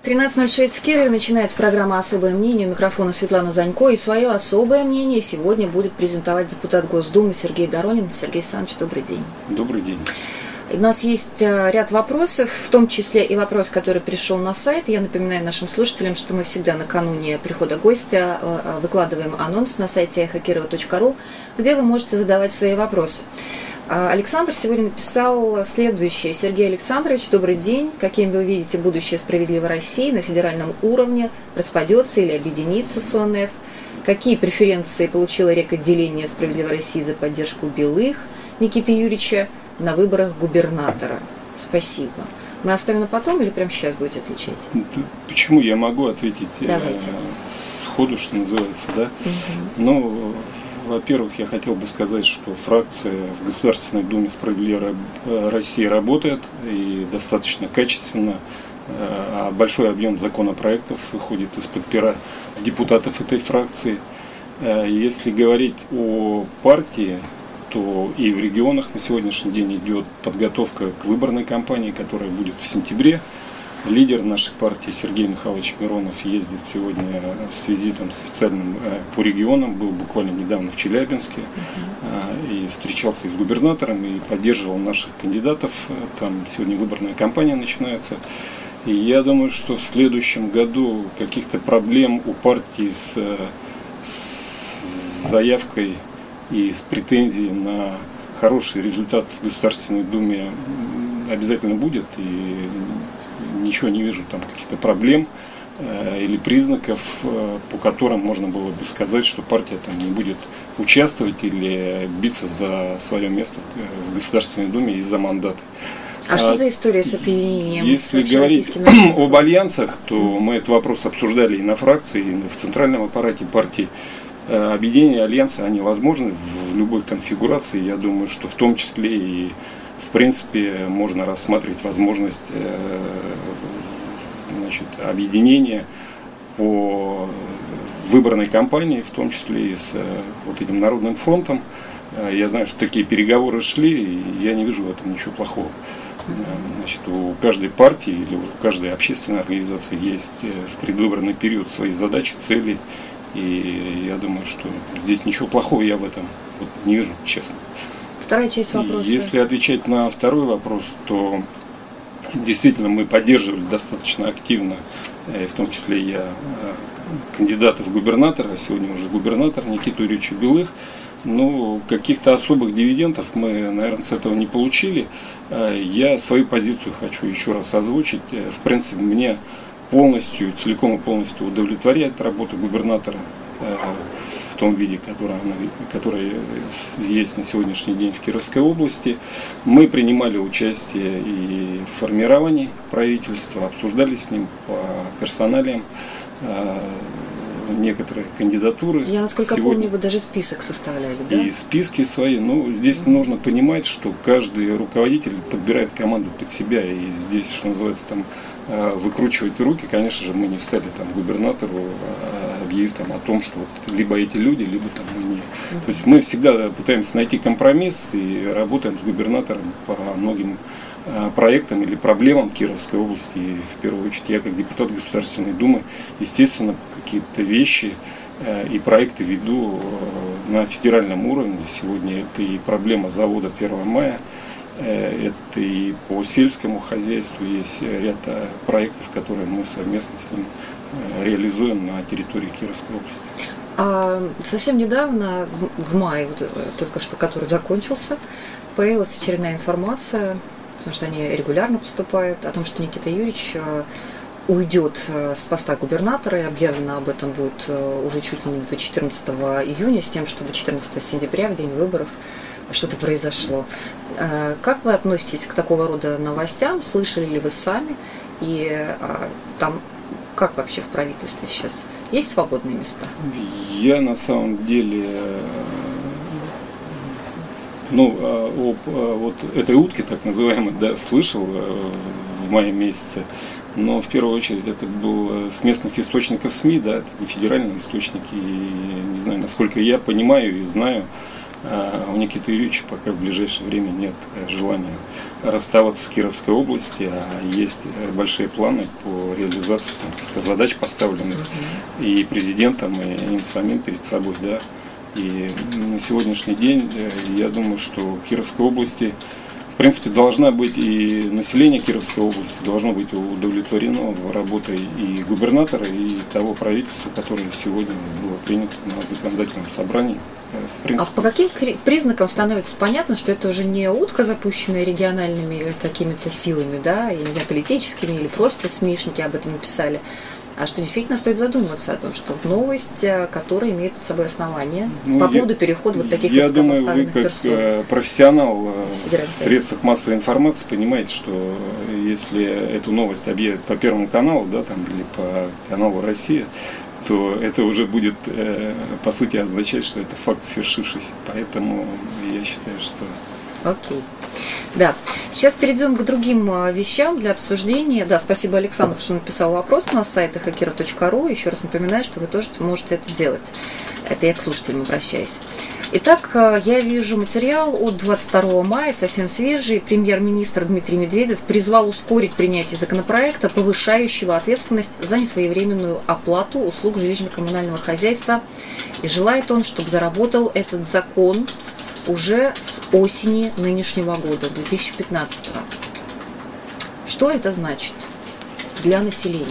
13:06 в Кирове. Начинается программа «Особое мнение». У микрофона Светлана Занько. И свое особое мнение сегодня будет презентовать депутат Госдумы Сергей Доронин. Сергей Александрович, добрый день. Добрый день. У нас есть ряд вопросов, в том числе и вопрос, который пришел на сайт. Я напоминаю нашим слушателям, что мы всегда накануне прихода гостя выкладываем анонс на сайте эхокирова.ру, где вы можете задавать свои вопросы. Александр сегодня написал следующее. Сергей Александрович, добрый день. Каким вы видите будущее «Справедливой России» на федеральном уровне? Распадется или объединится с ОНФ? Какие преференции получило рекотделение «Справедливой России» за поддержку Белых Никиты Юрьевича на выборах губернатора? Спасибо. Мы оставим на потом или прямо сейчас будете отвечать? Почему я могу ответить сходу, что называется, да? Ну, во-первых, я хотел бы сказать, что фракция в Государственной Думе «Справедливая Россия» работает и достаточно качественно. Большой объем законопроектов выходит из-под пера депутатов этой фракции. Если говорить о партии, то и в регионах на сегодняшний день идет подготовка к выборной кампании, которая будет в сентябре. Лидер нашей партии Сергей Михайлович Миронов ездит сегодня с визитом с официальным по регионам, был буквально недавно в Челябинске и встречался и с губернатором, и поддерживал наших кандидатов. Там сегодня выборная кампания начинается. И я думаю, что в следующем году каких-то проблем у партии с заявкой и с претензией на хороший результат в Государственной Думе обязательно будет. И ничего не вижу там каких-то проблем или признаков, по которым можно было бы сказать, что партия там не будет участвовать или биться за свое место в Государственной Думе из-за мандата. А что за история с объединением? Если говорить об альянсах, то мы этот вопрос обсуждали и на фракции, и в центральном аппарате партии. Объединения, альянсы, они возможны в любой конфигурации. Я думаю, что в том числе и в принципе можно рассматривать возможность объединения по выборной кампании, в том числе и с вот этим Народным фронтом. Я знаю, что такие переговоры шли, и я не вижу в этом ничего плохого. У каждой партии или у каждой общественной организации есть в предвыборный период свои задачи, цели. И я думаю, что здесь ничего плохого я в этом не вижу, честно. Вторая часть вопроса. Если отвечать на второй вопрос, то действительно мы поддерживали достаточно активно, в том числе я, кандидата в губернатора, а сегодня уже губернатор Никиту Юрьевича Белых. Но каких-то особых дивидендов мы, наверное, с этого не получили. Я свою позицию хочу еще раз озвучить. В принципе, мне полностью, целиком и полностью удовлетворяет работа губернатора в том виде, которая есть на сегодняшний день в Кировской области. Мы принимали участие и в формировании правительства, обсуждали с ним по персоналиям некоторые кандидатуры. Я, насколько помню, вы даже список составляли, да? И списки свои. Ну, здесь нужно понимать, что каждый руководитель подбирает команду под себя. И здесь, что называется, там выкручивать руки, конечно же, мы не стали там губернатору, объявив там о том, что вот либо эти люди, либо там не. То есть мы всегда пытаемся найти компромисс и работаем с губернатором по многим проектам или проблемам Кировской области. И в первую очередь я как депутат Государственной Думы, естественно, какие-то вещи и проекты веду на федеральном уровне. Сегодня это и проблема завода 1 мая, это и по сельскому хозяйству есть ряд проектов, которые мы совместно с ним реализуем на территории Кировской области. Совсем недавно, в мае, только что который закончился, появилась очередная информация, потому что они регулярно поступают, о том, что Никита Юрьевич уйдет с поста губернатора, и объявлено об этом будет уже чуть ли не до 14 июня, с тем, чтобы 14 сентября, в день выборов, что-то произошло. Как вы относитесь к такого рода новостям? Слышали ли вы сами? И там как вообще в правительстве сейчас? Есть свободные места? Я на самом деле вот этой утке, так называемой, да, слышал в мае месяце. Но в первую очередь это был с местных источников СМИ, да, это не федеральные источники. И не знаю, насколько я понимаю и знаю, у Никиты Юрьевича пока в ближайшее время нет желания расставаться с Кировской областью, а есть большие планы по реализации каких-то задач, поставленных и президентом, и им самим перед собой. Да. И на сегодняшний день я думаю, что Кировской области, в принципе, должна быть, и население Кировской области должно быть удовлетворено работой и губернатора, и того правительства, которое сегодня было принято на законодательном собрании. А по каким признакам становится понятно, что это уже не утка, запущенная региональными какими-то силами, да, я не знаю, политическими или просто СМИшники об этом написали, а что действительно стоит задуматься о том, что новость, которая имеет под собой основание по поводу перехода вот таких высокопоставленных персон. Я думаю, вы как профессионал в средствах массовой информации понимаете, что если эту новость объявят по Первому каналу, да, там, или по каналу «Россия», то это уже будет, по сути, означать, что это факт свершившийся. Поэтому я считаю, что... Окей. Да. Сейчас перейдем к другим вещам для обсуждения. Да, спасибо Александру, что написал вопрос на сайте hackera.ru. Еще раз напоминаю, что вы тоже можете это делать. Это я к слушателям обращаюсь. Итак, я вижу материал от 22 мая, совсем свежий. Премьер-министр Дмитрий Медведев призвал ускорить принятие законопроекта, повышающего ответственность за несвоевременную оплату услуг жилищно-коммунального хозяйства. И желает он, чтобы заработал этот закон уже с осени нынешнего года, 2015. Что это значит для населения?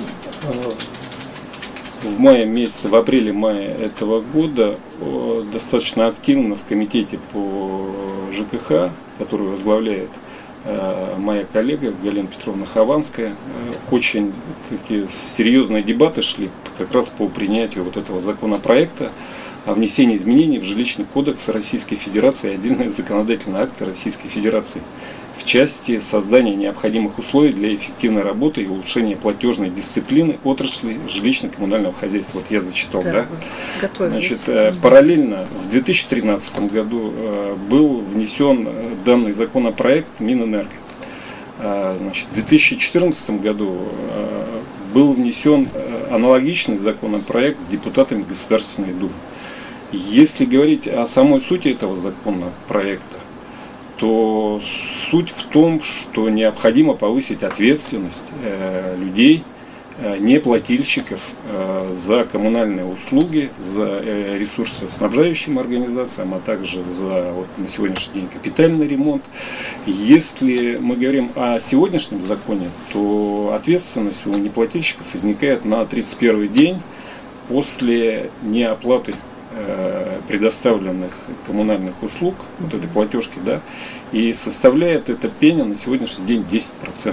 В мае месяце, в апреле-мае этого года достаточно активно в комитете по ЖКХ, который возглавляет моя коллега Галина Петровна Хованская, очень такие серьезные дебаты шли как раз по принятию вот этого законопроекта о внесении изменений в жилищный кодекс Российской Федерации и отдельные законодательные акты Российской Федерации в части создания необходимых условий для эффективной работы и улучшения платежной дисциплины отрасли жилищно-коммунального хозяйства. Вот я зачитал, да? Значит, параллельно в 2013 году был внесен данный законопроект Минэнерго. Значит, в 2014 году был внесен аналогичный законопроект депутатами Государственной Думы. Если говорить о самой сути этого законопроекта, то суть в том, что необходимо повысить ответственность людей, неплательщиков за коммунальные услуги, за ресурсоснабжающим организациям, а также за на сегодняшний день капитальный ремонт. Если мы говорим о сегодняшнем законе, то ответственность у неплательщиков возникает на 31-й день после неоплаты предоставленных коммунальных услуг, вот этой платежки, да, и составляет эта пеня на сегодняшний день 10%.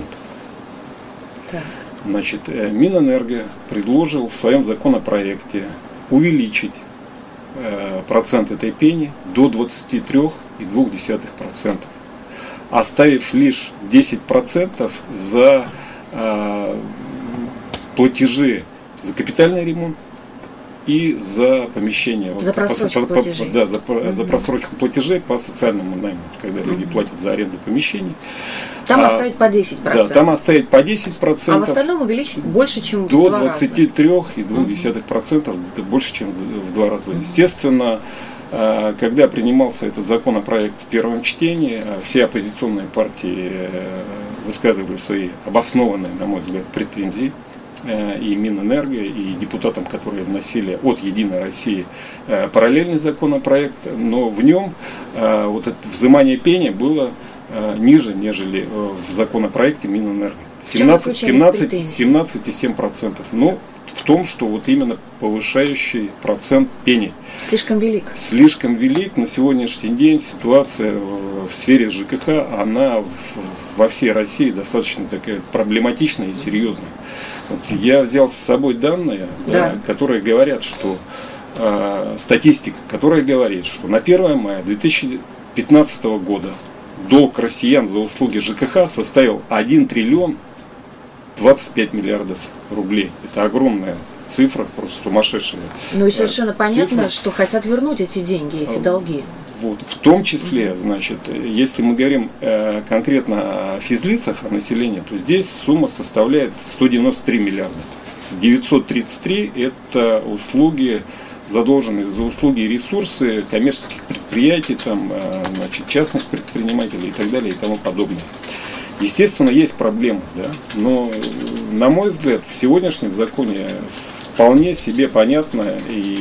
Да. Значит, Минэнерго предложил в своем законопроекте увеличить процент этой пени до 23,2%, оставив лишь 10% за платежи за капитальный ремонт и за помещение. За просрочку платежей. Да, за просрочку платежей по социальному найму, когда люди платят за аренду помещений. Там оставить по 10%. Да, там оставить по 10%. А в остальном увеличить больше, чем до 23,2%, больше, чем в 2 раза. Естественно, когда принимался этот законопроект в первом чтении, все оппозиционные партии высказывали свои обоснованные, на мой взгляд, претензии и Минэнерго, и депутатам, которые вносили от «Единой России» параллельный законопроект, но в нем вот это взимание пени было ниже, нежели в законопроекте Минэнерго. 17,7%. Но в том, что вот именно повышающий процент пени. Слишком велик. Слишком велик. На сегодняшний день ситуация в сфере ЖКХ, она во всей России достаточно такая проблематичная и серьезная. Вот я взял с собой данные, да, которые говорят, что статистика, которая говорит, что на 1 мая 2015 года долг россиян за услуги ЖКХ составил 1 триллион 25 миллиардов рублей. Это огромная цифра, просто сумасшедшая. Ну и совершенно понятно, что хотят вернуть эти деньги, эти долги. Вот. В том числе, значит, если мы говорим конкретно о физлицах, о населении, то здесь сумма составляет 193 миллиарда. 933 – это услуги задолженность за услуги и ресурсы коммерческих предприятий, там, значит, частных предпринимателей и так далее и тому подобное. Естественно, есть проблемы, да, но, на мой взгляд, в сегодняшнем законе вполне себе понятно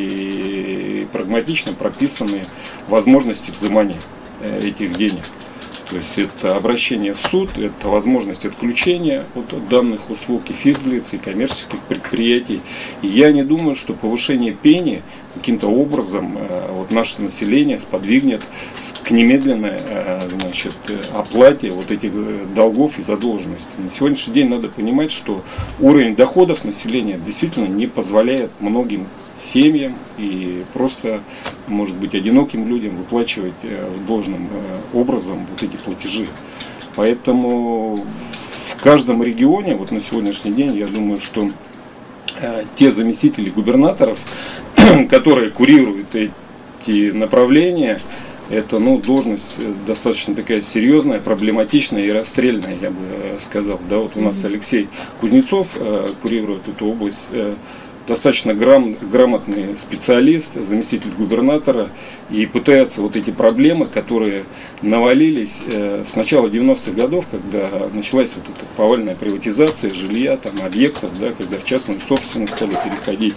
и прагматично прописаны возможности взимания этих денег. То есть это обращение в суд, это возможность отключения от данных услуг и физлиц, и коммерческих предприятий. И я не думаю, что повышение пени каким-то образом вот наше население сподвигнет к немедленной, значит, оплате вот этих долгов и задолженностей. На сегодняшний день надо понимать, что уровень доходов населения действительно не позволяет многим семьям и просто, может быть, одиноким людям выплачивать должным образом вот эти платежи. Поэтому в каждом регионе, вот на сегодняшний день, я думаю, что те заместители губернаторов, которые курируют эти направления, это, должность достаточно такая серьезная, проблематичная и расстрельная, я бы сказал. Да, вот у нас Алексей Кузнецов курирует эту область, достаточно грамотный специалист, заместитель губернатора, и пытается вот эти проблемы, которые навалились с начала 90-х годов, когда началась вот эта повальная приватизация жилья, там, объектов, да, когда в частную собственность стали переходить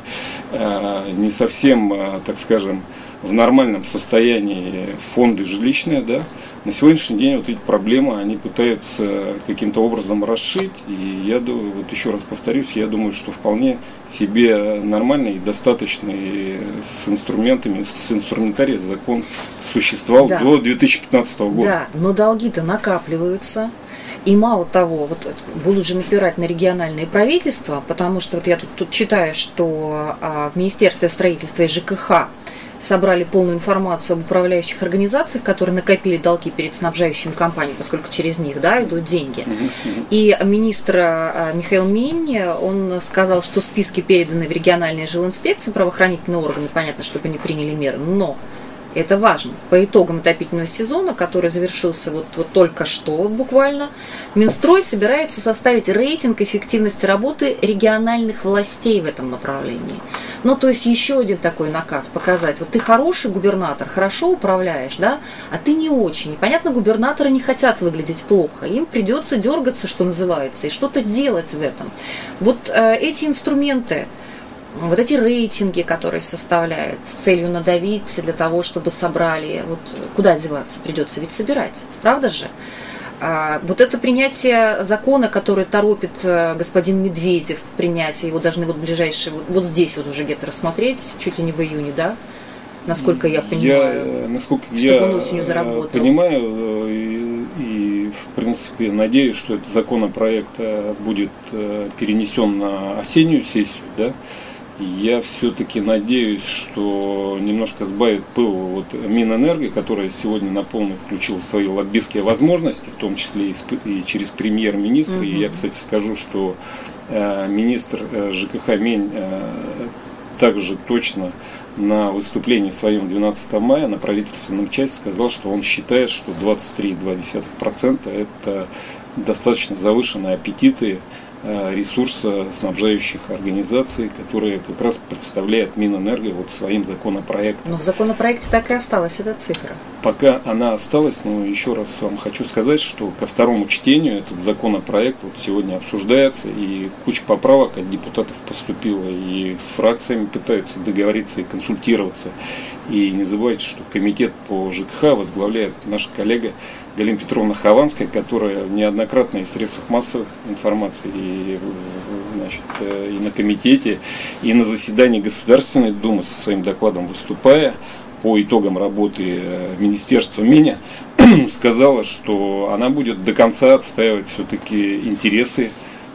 не совсем, так скажем, в нормальном состоянии фонды жилищные, да, на сегодняшний день вот эти проблемы они пытаются каким-то образом расшить. И я думаю, вот еще раз повторюсь, я думаю, что вполне себе нормальный и достаточный с инструментами, с инструментарием закон существовал до 2015 года. Да, но долги-то накапливаются. И мало того, вот будут же напирать на региональные правительства, потому что вот я тут читаю, что в Министерстве строительства и ЖКХ собрали полную информацию об управляющих организациях, которые накопили долги перед снабжающими компаниями, поскольку через них, да, идут деньги. И министр Михаил Минь, он сказал, что списки переданы в региональные жилинспекции, правоохранительные органы, понятно, чтобы они приняли меры, но это важно. По итогам отопительного сезона, который завершился вот только что буквально, Минстрой собирается составить рейтинг эффективности работы региональных властей в этом направлении. То есть еще один такой накат показать. Вот ты хороший губернатор, хорошо управляешь, да, а ты не очень. И понятно, губернаторы не хотят выглядеть плохо. Им придется дергаться, что называется, и что-то делать в этом. Вот эти инструменты, вот эти рейтинги, которые составляют с целью надавить для того, чтобы собрали, вот куда деваться, придется ведь собирать, правда же? Вот это принятие закона, который торопит господин Медведев, принятие его должны вот ближайшие, вот здесь вот уже где-то рассмотреть, чуть ли не в июне, да? Насколько я понимаю, насколько чтобы я он осенью заработал. Понимаю и в принципе надеюсь, что этот законопроект будет перенесен на осеннюю сессию, да? Я все-таки надеюсь, что немножко сбавит пыл вот Минэнерго, которая сегодня на полную включила свои лоббистские возможности, в том числе и через премьер-министра. И я, кстати, скажу, что министр ЖКХ Мень также точно на выступлении своем 12 мая на правительственном части сказал, что он считает, что 23,2% это достаточно завышенные аппетиты ресурсоснабжающих организаций, которые как раз представляет Минэнерго вот своим законопроектом. Но в законопроекте так и осталась эта цифра. Пока она осталась, но еще раз вам хочу сказать, что ко второму чтению этот законопроект вот сегодня обсуждается, и куча поправок от депутатов поступила, и с фракциями пытаются договориться и консультироваться. И не забывайте, что комитет по ЖКХ возглавляет наша коллега Галина Петровна Хованская, которая неоднократно и в средствах массовой информации, и, значит, и на комитете, и на заседании Государственной Думы со своим докладом выступая по итогам работы Министерства Миня, сказала, что она будет до конца отстаивать все-таки интересы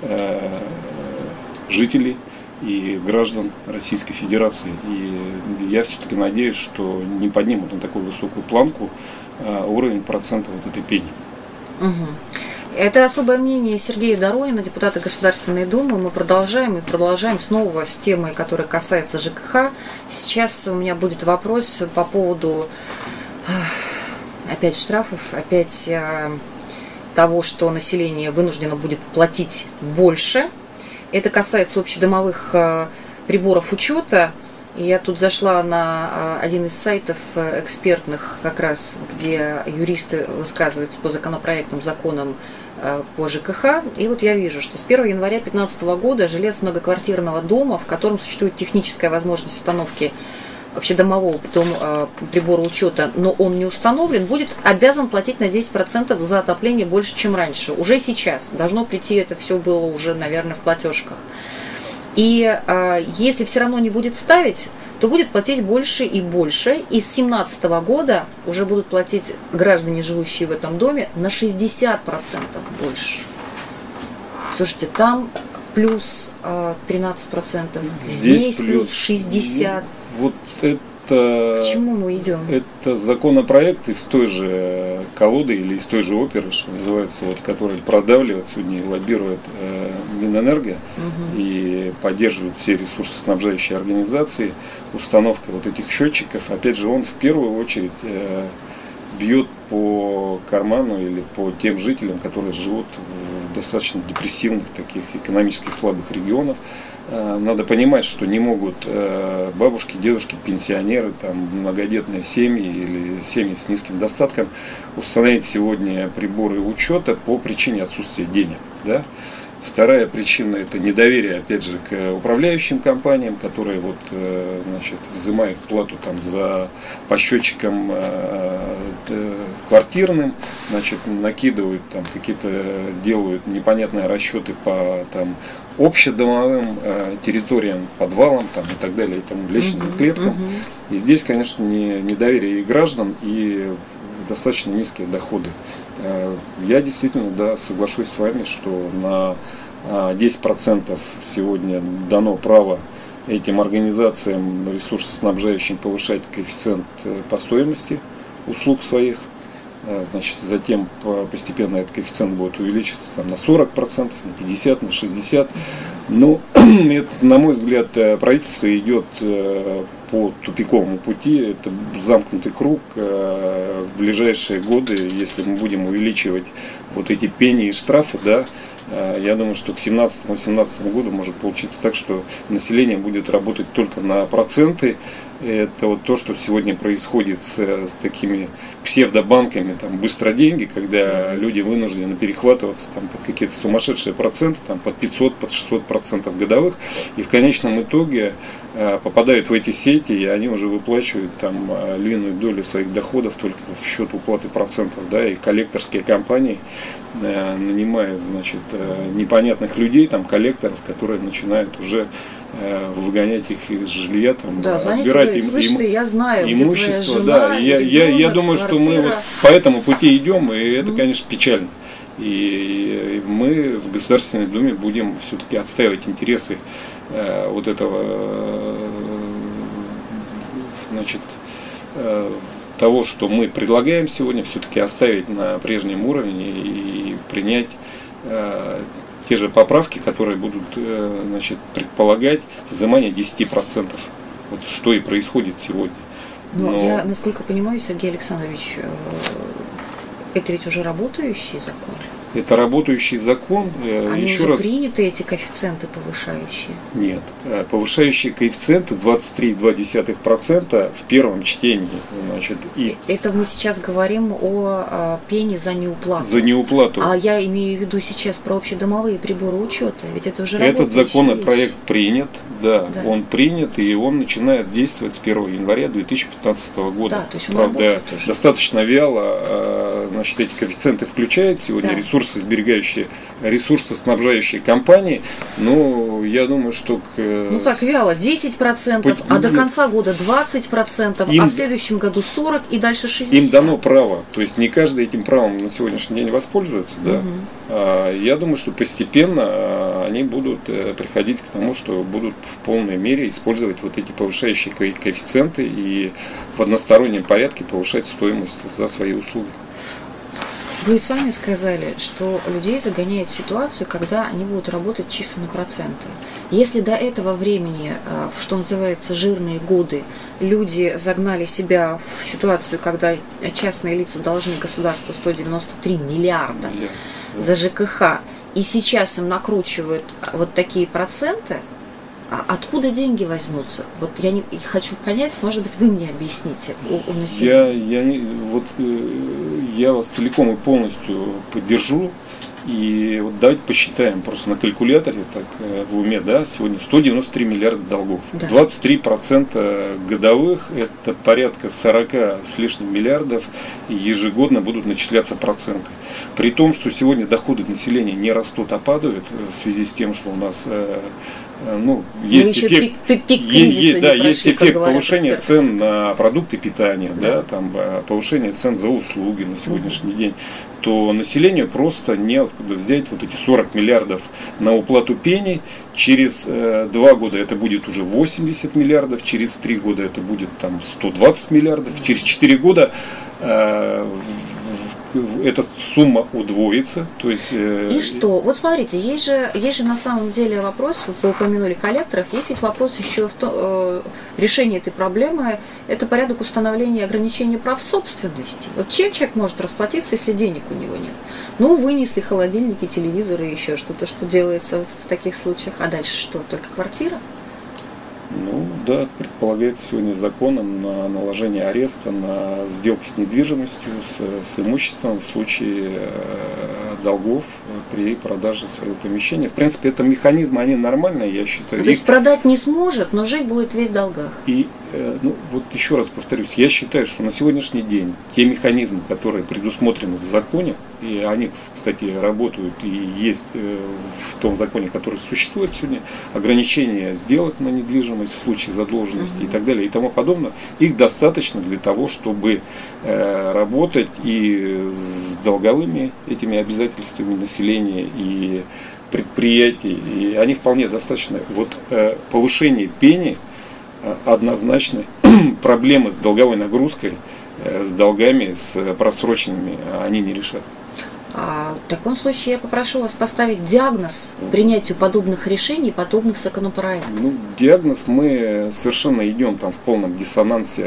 жителей и граждан Российской Федерации. И я все-таки надеюсь, что не поднимут на такую высокую планку уровень процента вот этой пени. Это особое мнение Сергея Доронина, депутата Государственной Думы. Мы продолжаем снова с темой, которая касается ЖКХ. Сейчас у меня будет вопрос по поводу опять штрафов, опять того, что население вынуждено будет платить больше. Это касается общедомовых приборов учета. Я тут зашла на один из сайтов экспертных, как раз, где юристы высказываются по законопроектам, законам по ЖКХ. И вот я вижу, что с 1 января 2015 года жилец многоквартирного дома, в котором существует техническая возможность установки общедомового прибора учета, но он не установлен, будет обязан платить на 10% за отопление больше, чем раньше. Уже сейчас. Должно прийти, это все было уже, наверное, в платежках. И если все равно не будет ставить, то будет платить больше и больше. И с 2017 года уже будут платить граждане, живущие в этом доме, на 60% больше. Слушайте, там плюс 13%, здесь плюс 60%. Вот это... К чему мы идем? Это законопроект из той же колоды или из той же оперы, что называется, вот, который продавливает сегодня и лоббирует Минэнерго и поддерживает все ресурсоснабжающие организации. Установка вот этих счетчиков, опять же, он в первую очередь бьет по карману или по тем жителям, которые живут в достаточно депрессивных, таких экономически слабых регионах. Надо понимать, что не могут бабушки, дедушки, пенсионеры, там, многодетные семьи или семьи с низким достатком установить сегодня приборы учета по причине отсутствия денег. Да? Вторая причина – это недоверие, опять же, к управляющим компаниям, которые вот, значит, взимают плату там, по счетчикам квартирным, значит, накидывают там какие-то, делают непонятные расчеты по там, общедомовым территориям, подвалам там, и так далее, и тому лестничным клеткам. И здесь, конечно, недоверие и граждан, и достаточно низкие доходы. Я действительно, да, соглашусь с вами, что на 10% сегодня дано право этим организациям ресурсоснабжающим повышать коэффициент по стоимости услуг своих. Значит, затем постепенно этот коэффициент будет увеличиваться там, на 40%, на 50%, на 60%. Но это, на мой взгляд, правительство идет по тупиковому пути. Это замкнутый круг. В ближайшие годы, если мы будем увеличивать вот эти пени и штрафы, да, я думаю, что к 2017-2018 году может получиться так, что население будет работать только на проценты. Это вот то, что сегодня происходит с такими псевдобанками, там, быстро деньги, когда люди вынуждены перехватываться там, под какие-то сумасшедшие проценты, там, под 500, под 600% годовых, и в конечном итоге попадают в эти сети, и они уже выплачивают там львиную долю своих доходов только в счет уплаты процентов, да, и коллекторские компании нанимают, значит, непонятных людей, там, коллекторов, которые начинают уже выгонять их из жилья, там, да, отбирать им я знаю, имущество. Где твоя жена, да, я думаю, квартира. Что мы вот по этому пути идем, и это, конечно, печально. И мы в Государственной Думе будем все-таки отстаивать интересы вот этого, значит, того, что мы предлагаем сегодня, все-таки оставить на прежнем уровне и принять те же поправки, которые будут, значит, предполагать взимание 10%. Вот что и происходит сегодня. Но я, насколько понимаю, Сергей Александрович, это ведь уже работающий закон? Это работающий закон. Они еще уже раз... приняты, эти коэффициенты повышающие? Нет. Повышающие коэффициенты 23,2% в первом чтении. Значит, это мы сейчас говорим о пене за неуплату. За неуплату. А я имею в виду сейчас про общедомовые приборы учета. Ведь это уже Этот законопроект принят, да, он принят, и он начинает действовать с 1 января 2015 года. Да, то есть он правда, уже достаточно вяло, значит, эти коэффициенты включают сегодня ресурсоснабжающие компании, но я думаю, что ну так вяло, 10%, а до конца года 20%, а в следующем году 40% и дальше 60%. Им дано право, то есть не каждый этим правом на сегодняшний день воспользуется, да. Я думаю, что постепенно они будут приходить к тому, что будут в полной мере использовать вот эти повышающие коэффициенты и в одностороннем порядке повышать стоимость за свои услуги. Вы сами сказали, что людей загоняют в ситуацию, когда они будут работать чисто на проценты. Если до этого времени, что называется, жирные годы, люди загнали себя в ситуацию, когда частные лица должны государству 193 миллиарда за ЖКХ, и сейчас им накручивают вот такие проценты, А откуда деньги возьмутся? Вот я не хочу понять, может быть, вы мне объясните у населения. Я вас целиком и полностью поддержу. И вот давайте посчитаем просто на калькуляторе, так в уме, да, сегодня 193 миллиарда долгов. Да. 23% годовых, это порядка 40 с лишним миллиардов, ежегодно будут начисляться проценты. При том, что сегодня доходы населения не растут, а падают в связи с тем, что у нас есть эффект, есть эффект повышения цен на продукты питания, да, там, повышение цен за услуги на сегодняшний день, то населению просто неоткуда взять вот эти 40 миллиардов на уплату пений. Через 2 года это будет уже 80 миллиардов, через 3 года это будет там 120 миллиардов, через 4 года эта сумма удвоится. То есть, и что? Вот смотрите, есть же на самом деле вопрос, вы упомянули коллекторов, есть ведь вопрос еще в решении этой проблемы, это порядок установления и ограничения прав собственности. Вот чем человек может расплатиться, если денег у него нет? Ну, вынесли холодильники, телевизоры, еще что-то, что делается в таких случаях. А дальше что? Только квартира? Ну да, предполагается сегодня законом на наложение ареста на сделки с недвижимостью, с имуществом в случае долгов при продаже своего помещения. В принципе, это механизмы, они нормальные, я считаю. То есть продать не сможет, но жить будет весь в долгах. И вот еще раз повторюсь, я считаю, что на сегодняшний день те механизмы, которые предусмотрены в законе, и они, кстати, работают и есть в том законе, который существует сегодня, ограничения сделок на недвижимость в случае задолженности и так далее и тому подобное, их достаточно для того, чтобы работать и с долговыми этими обязательствами населения и предприятий, и они вполне достаточно. Вот повышение пени однозначно проблемы с долговой нагрузкой, с долгами, с просроченными они не решат. В таком случае я попрошу вас поставить диагноз принятию подобных решений, подобных законопроектов. Ну, диагноз мы совершенно идем там в полном диссонансе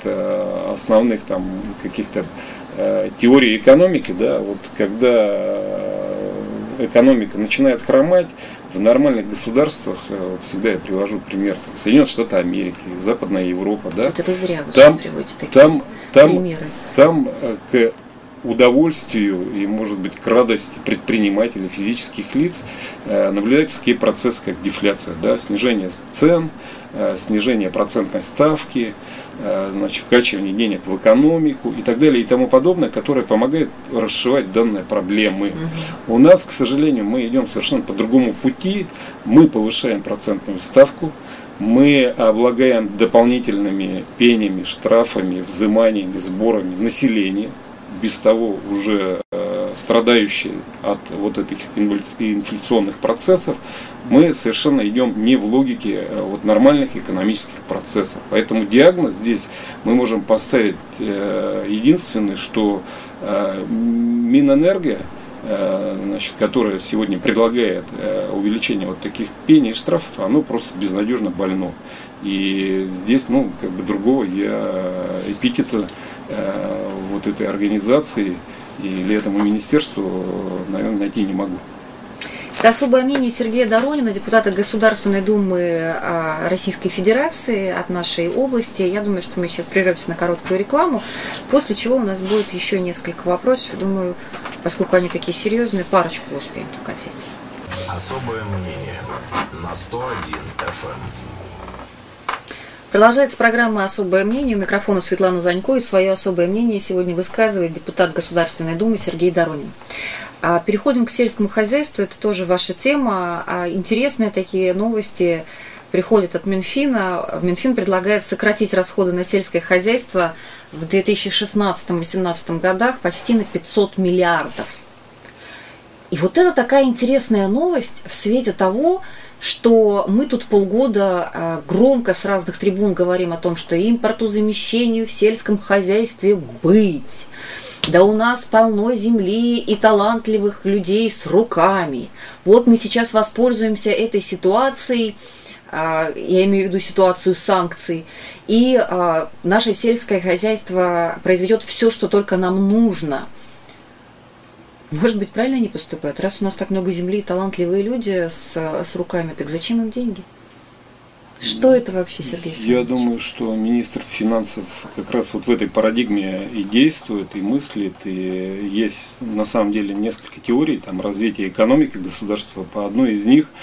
от основных там каких-то теорий экономики, да, вот когда экономика начинает хромать, в нормальных государствах, вот всегда я привожу пример, там, Соединенные Штаты Америки, Западная Европа, да. Это вы зря вы сейчас приводите такие примеры. Там к удовольствию и, может быть, к радости предпринимателей, физических лиц наблюдаются такие процессы, как дефляция, да, снижение цен, снижение процентной ставки, значит, вкачивание денег в экономику и так далее и тому подобное, которое помогает расшивать данные проблемы. У нас, к сожалению, мы идем совершенно по другому пути, мы повышаем процентную ставку, мы облагаем дополнительными пенями, штрафами, взиманиями, сборами населения, без того уже страдающие от вот этих инфляционных процессов, мы совершенно идем не в логике вот нормальных экономических процессов. Поэтому диагноз здесь мы можем поставить единственный, что Минэнерго, значит, которая сегодня предлагает увеличение вот таких пений и штрафов, оно просто безнадежно больно. И здесь, как бы другого эпитета вот этой организации или этому министерству, наверное, найти не могу. Это особое мнение Сергея Доронина, депутата Государственной Думы Российской Федерации от нашей области. Я думаю, что мы сейчас прервемся на короткую рекламу, после чего у нас будет еще несколько вопросов. Думаю, поскольку они такие серьезные, парочку успеем только взять. Особое мнение на 101 FM. Продолжается программа «Особое мнение». У микрофона Светлана Занько. И свое особое мнение сегодня высказывает депутат Государственной Думы Сергей Доронин. Переходим к сельскому хозяйству. Это тоже ваша тема. Интересные такие новости приходят от Минфина. Минфин предлагает сократить расходы на сельское хозяйство в 2016-2018 годах почти на 500 миллиардов. И вот это такая интересная новость в свете того, что мы тут полгода громко с разных трибун говорим о том, что импортозамещению в сельском хозяйстве быть. Да у нас полно земли и талантливых людей с руками. Вот мы сейчас воспользуемся этой ситуацией, я имею в виду ситуацию санкций, и наше сельское хозяйство произведет все, что только нам нужно. Может быть, правильно они поступают? Раз у нас так много земли и талантливые люди с руками, так зачем им деньги? Что это вообще, Сергей Александрович? Я думаю, что министр финансов как раз вот в этой парадигме и действует, и мыслит, и есть на самом деле несколько теорий там, развития экономики государства. По одной из них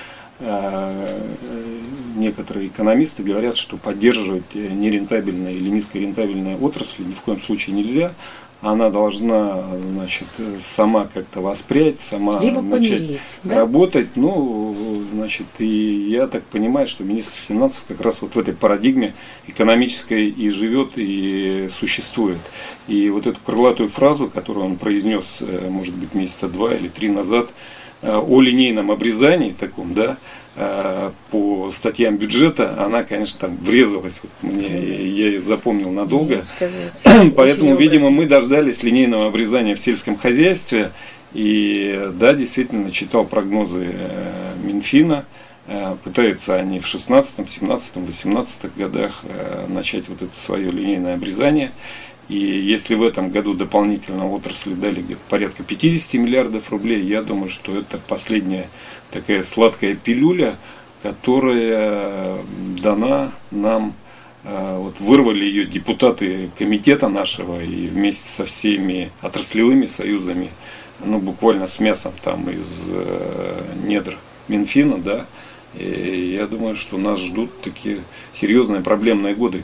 некоторые экономисты говорят, что поддерживать нерентабельные или низкорентабельные отрасли ни в коем случае нельзя. Она должна, значит, сама как-то воспрять, сама либо начать помереть, да? работать. Ну, значит, и я так понимаю, что министр финансов как раз вот в этой парадигме экономической и живет, и существует. И вот эту крылатую фразу, которую он произнес, может быть, месяца 2 или 3 назад, о линейном обрезании таком, да, по статьям бюджета, она, конечно, там врезалась вот мне, я ее запомнил надолго. Поэтому, видимо, мы дождались линейного обрезания в сельском хозяйстве. И да, действительно, читал прогнозы Минфина. Пытаются они в 16, 17, 18 годах начать вот это свое линейное обрезание. И если в этом году дополнительно отрасли дали где-то порядка 50 миллиардов рублей, я думаю, что это последняя такая сладкая пилюля, которая дана нам. Вот вырвали ее депутаты комитета нашего и вместе со всеми отраслевыми союзами, ну буквально с мясом там из недр Минфина, да. И я думаю, что нас ждут такие серьезные проблемные годы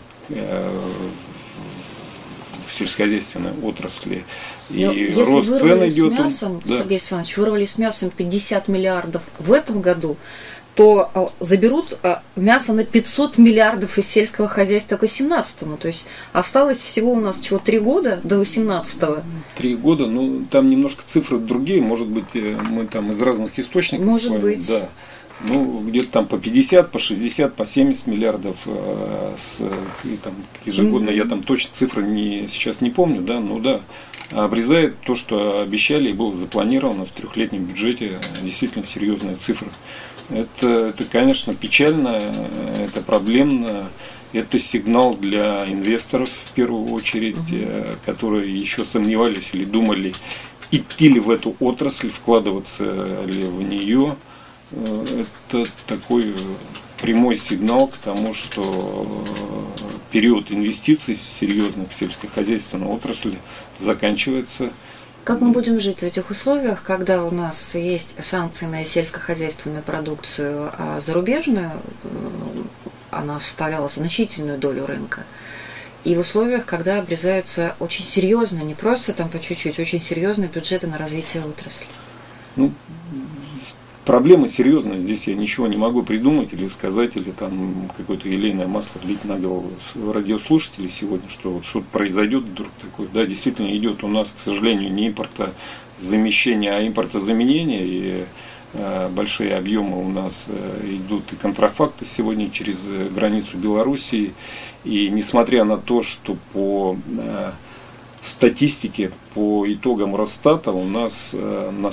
сельскохозяйственной отрасли. И если рост цен идет. Мясом, да. Сергей Александрович, вырвали с мясом 50 миллиардов в этом году, то заберут мясо на 500 миллиардов из сельского хозяйства к 18-му. То есть осталось всего у нас 3 года до 18-го. 3 года, ну там немножко цифры другие, может быть, мы там из разных источников. Может быть. Да. Ну, где-то там по 50, по 60, по 70 миллиардов там, ежегодно, я там точно цифры сейчас не помню, да, но да, обрезает то, что обещали и было запланировано в трехлетнем бюджете, действительно серьезные цифры. Это, конечно, печально, это проблемно, это сигнал для инвесторов в первую очередь, которые еще сомневались или думали, идти ли в эту отрасль, вкладываться ли в нее. Это такой прямой сигнал к тому, что период инвестиций серьезных в сельскохозяйственную отрасль заканчивается. Как мы будем жить в этих условиях, когда у нас есть санкции на сельскохозяйственную продукцию, а зарубежную, она составляла значительную долю рынка, и в условиях, когда обрезаются очень серьезно, не просто там по чуть-чуть, очень серьезные бюджеты на развитие отрасли? Ну, проблема серьезная, здесь я ничего не могу придумать или сказать, или там какое-то елейное масло лить на голову радиослушателей сегодня, что вот что-то произойдет вдруг такое. Да, действительно идет у нас, к сожалению, не импортозамещение, а импортозаменение, и большие объемы у нас идут и контрафакты сегодня через границу Белоруссии. И несмотря на то, что по статистике, по итогам Росстата у нас на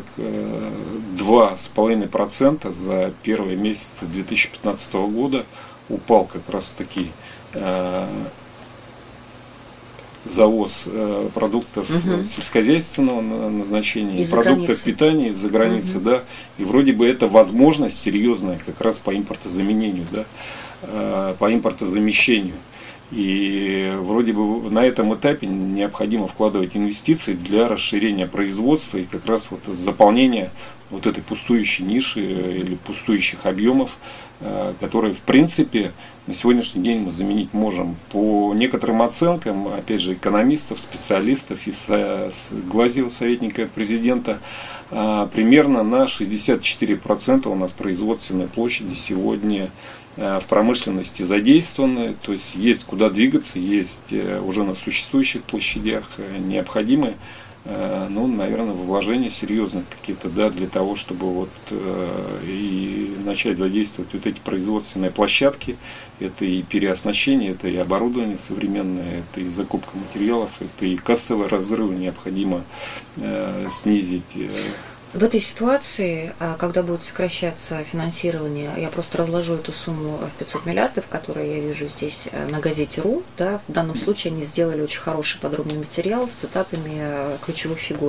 42,5% за первые месяцы 2015 года упал как раз таки завоз продуктов сельскохозяйственного назначения, и продуктов питания из-за границы, да, и вроде бы это возможность серьезная как раз по импортозаменению, да, по импортозамещению. И вроде бы на этом этапе необходимо вкладывать инвестиции для расширения производства и как раз вот заполнения вот этой пустующей ниши или пустующих объемов, которые в принципе на сегодняшний день мы заменить можем. По некоторым оценкам, опять же, экономистов, специалистов и Глазьева, советника президента, примерно на 64% у нас производственной площади сегодня в промышленности задействованы, то есть есть куда двигаться, есть уже на существующих площадях необходимы, ну, наверное, вложения серьезных какие-то, да, для того, чтобы вот и начать задействовать вот эти производственные площадки. Это и переоснащение, это и оборудование современное, это и закупка материалов, это и кассовые разрывы необходимо снизить. В этой ситуации, когда будет сокращаться финансирование, я просто разложу эту сумму в 500 миллиардов, которую я вижу здесь на газете.ру. Да, в данном случае они сделали очень хороший подробный материал с цитатами ключевых фигур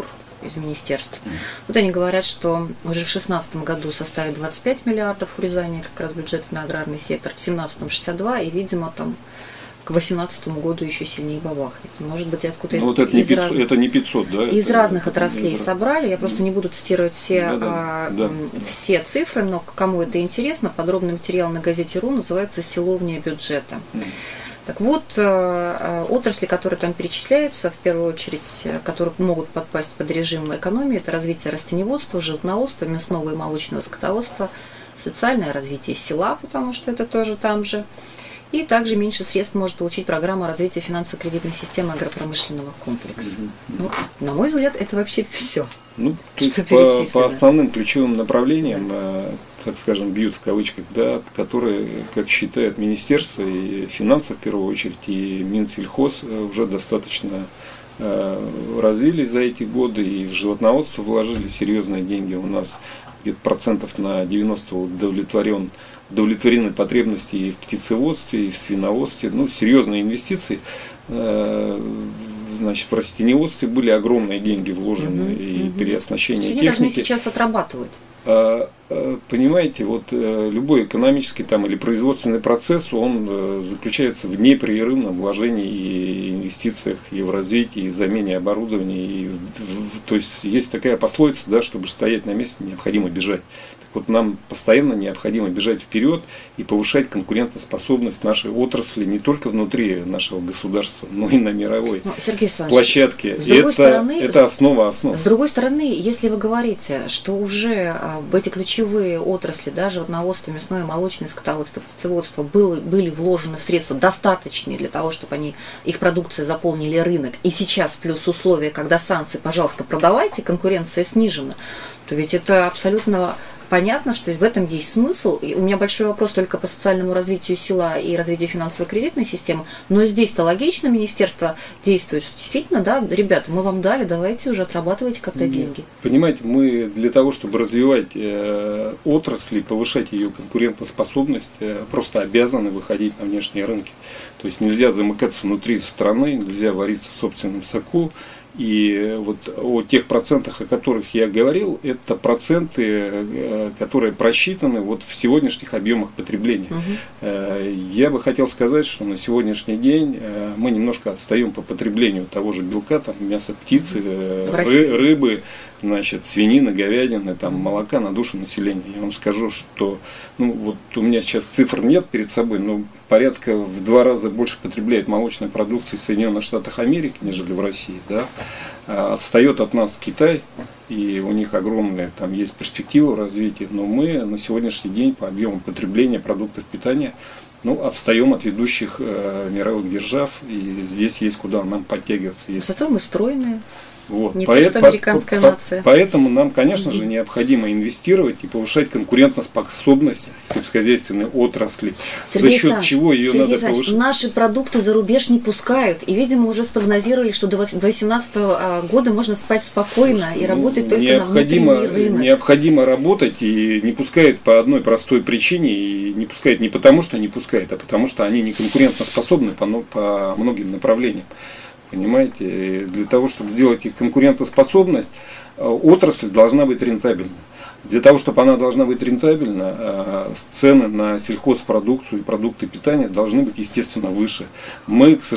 из министерств. Вот они говорят, что уже в 2016 году составит 25 миллиардов урезания как раз бюджета на аграрный сектор, в 2017 62, и, видимо, там к 2018 году еще сильнее бабахнет. Может быть, откуда-то вот это, это не 500, да? Из разных отраслей собрали. Я просто не буду цитировать все, все цифры, но кому это интересно, подробный материал на газете.ру называется «Силовня бюджета». Так вот, отрасли, которые там перечисляются, в первую очередь, которые могут подпасть под режим экономии, это развитие растениеводства, животноводства, мясного и молочного скотоводства, социальное развитие села, потому что это тоже там же. И также меньше средств может получить программа развития финансово-кредитной системы агропромышленного комплекса. Ну, на мой взгляд, это вообще все. Ну, то есть по основным ключевым направлениям, так скажем, бьют в кавычках, да, которые, как считает Министерство и финансов в первую очередь, и Минсельхоз уже достаточно развились за эти годы, и в животноводство вложили серьезные деньги. У нас где-то процентов на 90 удовлетворены потребности и в птицеводстве, и в свиноводстве. Ну, серьезные инвестиции. Значит, в растениеводстве были огромные деньги вложены и переоснащение техники. Они должны сейчас отрабатывать. Понимаете, вот любой экономический там, или производственный процесс, он заключается в непрерывном вложении и инвестициях и в развитие, и в замене оборудования. И то есть есть такая пословица, да, чтобы стоять на месте, необходимо бежать. Так вот, нам постоянно необходимо бежать вперед и повышать конкурентоспособность нашей отрасли не только внутри нашего государства, но и на мировой площадке. Это основа основ. С другой стороны, если вы говорите, что уже в эти ключевые отрасли, да, животноводство, мясное, молочное скотоводство, птицеводство, были вложены средства достаточные для того, чтобы их продукция заполнили рынок, и сейчас плюс условия, когда санкции, пожалуйста, продавайте, конкуренция снижена, то ведь это абсолютно понятно, что в этом есть смысл. И у меня большой вопрос только по социальному развитию села и развитию финансово-кредитной системы. Но здесь-то логично министерство действует, что действительно, да, ребята, мы вам дали, давайте уже отрабатывайте как-то деньги. Понимаете, мы для того, чтобы развивать отрасль, повышать ее конкурентоспособность, просто обязаны выходить на внешние рынки. То есть нельзя замыкаться внутри страны, нельзя вариться в собственном соку. И вот о тех процентах, о которых я говорил, это проценты, которые просчитаны вот в сегодняшних объемах потребления. Я бы хотел сказать, что на сегодняшний день мы немножко отстаем по потреблению того же белка, там, мяса птицы, рыбы, значит, свинины, говядины, там, молока на душу населения. Я вам скажу, что ну, вот у меня сейчас цифр нет перед собой, но порядка в 2 раза больше потребляет молочной продукции в Соединенных Штатах Америки, нежели в России. Да? Отстает от нас Китай, и у них огромные там есть перспективы развития, но мы на сегодняшний день по объему потребления продуктов питания отстаем от ведущих мировых держав, и здесь есть куда нам подтягиваться. Зато мы стройные. Вот. Не то, что американская нация. Поэтому нам, конечно же, необходимо инвестировать и повышать конкурентоспособность сельскохозяйственной отрасли. Сергей за счет чего ее надо повышать? Наши продукты за рубеж не пускают. И, видимо, уже спрогнозировали, что до 2018 года можно спать спокойно и работать только на внутренний рынок. Необходимо работать, и не пускают по одной простой причине. И не пускают не потому, что не пускают, а потому, что они не конкурентоспособны по многим направлениям. Понимаете, для того, чтобы сделать их конкурентоспособность, отрасль должна быть рентабельна. Для того, чтобы она должна быть рентабельна, цены на сельхозпродукцию и продукты питания должны быть, естественно, выше. Мы, к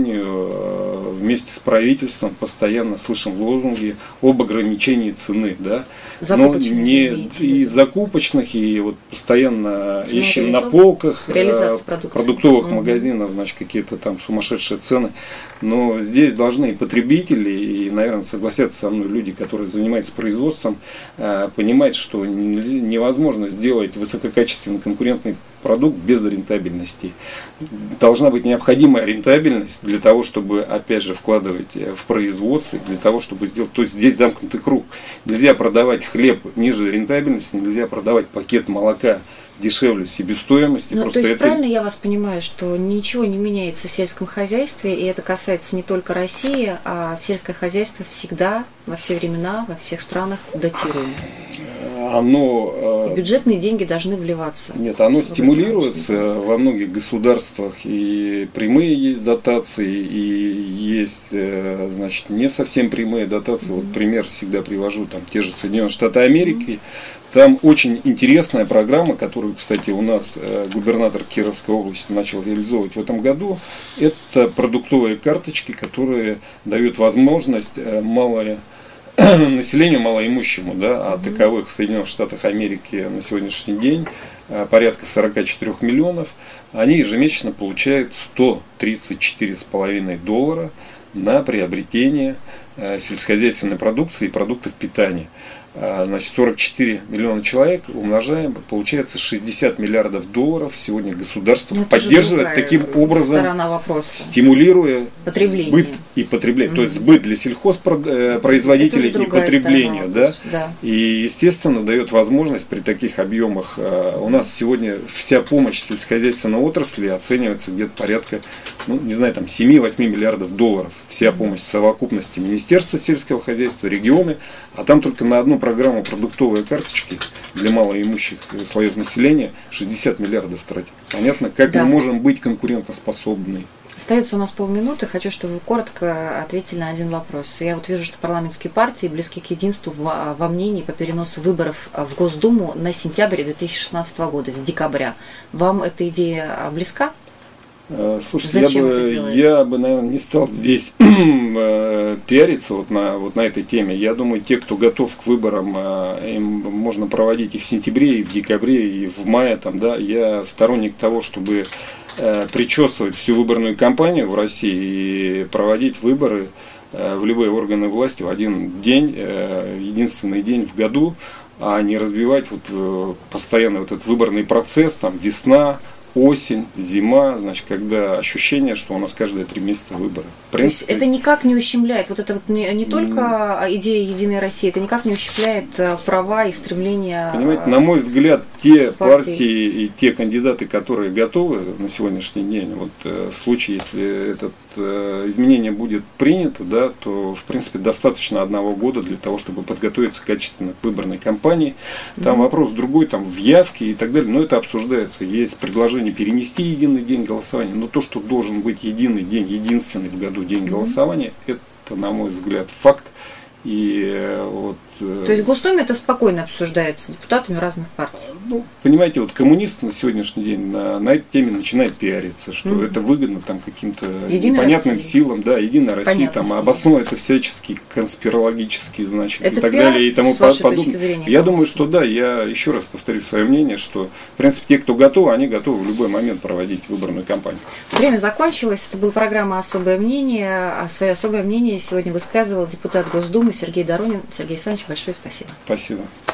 сожалению, вместе с правительством постоянно слышим лозунги об ограничении цены. Да? Но не и закупочных, и вот постоянно ищем на полках продуктовых магазинов, значит, какие-то там сумасшедшие цены. Но здесь должны и потребители, и, наверное, согласятся со мной люди, которые занимаются производством, понимать, что невозможно сделать высококачественный конкурентный продукт без рентабельности. Должна быть необходимая рентабельность для того, чтобы, опять же, вкладывать в производство, для того, чтобы сделать. То есть здесь замкнутый круг. Нельзя продавать хлеб ниже рентабельности, нельзя продавать пакет молока дешевле себестоимости. То есть правильно я вас понимаю, что ничего не меняется в сельском хозяйстве, и это касается не только России, а сельское хозяйство всегда, во все времена, во всех странах датируемо? оно... И бюджетные деньги должны вливаться. Нет, оно стимулируется во многих государствах, и прямые есть дотации, и есть, значит, не совсем прямые дотации. Вот пример всегда привожу, там те же Соединенные Штаты Америки. Там очень интересная программа, которую, кстати, у нас губернатор Кировской области начал реализовывать в этом году. Это продуктовые карточки, которые дают возможность населению малоимущему, да, а таковых в Соединенных Штатах Америки на сегодняшний день порядка 44 миллионов, они ежемесячно получают $134,5 на приобретение сельскохозяйственной продукции и продуктов питания. Значит, 44 миллиона человек умножаем, получается 60 миллиардов долларов сегодня государство поддерживает таким образом, стимулируя сбыт и потребление. То есть сбыт для сельхозпроизводителей и потребление. Да? И, естественно, дает возможность при таких объемах. У нас сегодня вся помощь сельскохозяйственной отрасли оценивается где-то порядка, ну, не знаю, там 7-8 миллиардов долларов. Вся помощь в совокупности Министерства сельского хозяйства, регионы, а там только на одну программу продуктовые карточки для малоимущих слоев населения 60 миллиардов тратят. Понятно, как мы можем быть конкурентоспособны? Остается у нас полминуты. Хочу, чтобы вы коротко ответили на один вопрос. Я вот вижу, что парламентские партии близки к единству во мнении по переносу выборов в Госдуму на сентябрь 2016 года, с декабря. Вам эта идея близка? Слушайте, я бы, наверное, не стал здесь пиариться вот на этой теме. Я думаю, те, кто готов к выборам, им можно проводить и в сентябре, и в декабре, и в мае. Там, да. Я сторонник того, чтобы причесывать всю выборную кампанию в России и проводить выборы в любые органы власти в один день, единственный день в году, а не разбивать вот постоянно вот этот выборный процесс, там весна, осень, зима, значит, когда ощущение, что у нас каждые 3 месяца выборы. То есть это никак не ущемляет, вот это вот не только идея Единой России, это никак не ущемляет права и стремления. Понимаете, на мой взгляд, те партии и те кандидаты, которые готовы на сегодняшний день, вот в случае, если это изменение будет принято, да, то, в принципе, достаточно 1 года для того, чтобы подготовиться качественно к выборной кампании. Там вопрос другой, там в явке и так далее, но это обсуждается. Есть предложение перенести единый день голосования, но то, что должен быть единый день, единственный в году день голосования, это, на мой взгляд, факт. И вот, то есть в Госдуме это спокойно обсуждается депутатами разных партий? Ну, понимаете, вот коммунисты на сегодняшний день на этой теме начинают пиариться, что это выгодно там каким-то непонятным силам, да, Единая Россия, там обосновывает это всячески конспирологически, значит, это и так пиар, далее, и тому подобное. Я думаю, что да, я еще раз повторю свое мнение, что, в принципе, те, кто готовы, они готовы в любой момент проводить выборную кампанию. Время закончилось. Это была программа «Особое мнение». А свое особое мнение сегодня высказывал депутат Госдумы Сергей Доронин. Сергей Александрович, большое спасибо. Спасибо.